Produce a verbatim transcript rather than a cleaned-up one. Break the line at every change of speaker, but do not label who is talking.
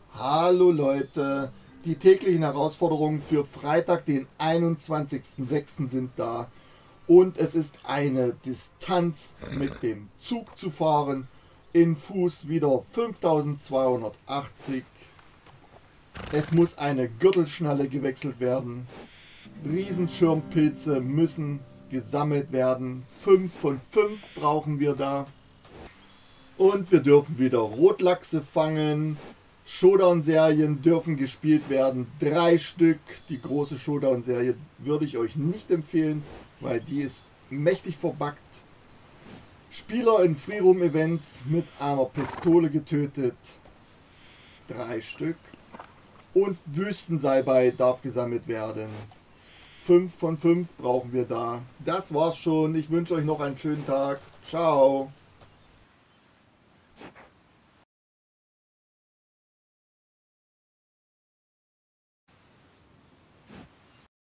Hallo Leute, die täglichen Herausforderungen für Freitag, den einundzwanzigsten sechsten sind da und es ist eine Distanz mit dem Zug zu fahren, in Fuß wieder fünftausendzweihundertachtzig. Es muss eine Gürtelschnalle gewechselt werden, Riesenschirmpilze müssen gesammelt werden, fünf von fünf brauchen wir da und wir dürfen wieder Rotlachse fangen. Showdown-Serien dürfen gespielt werden, drei Stück. Die große Showdown-Serie würde ich euch nicht empfehlen, weil die ist mächtig verbuggt. Spieler in Freeroom-Events mit einer Pistole getötet, drei Stück. Und Wüstensalbei darf gesammelt werden. fünf von fünf brauchen wir da. Das war's schon. Ich wünsche euch noch einen schönen Tag. Ciao.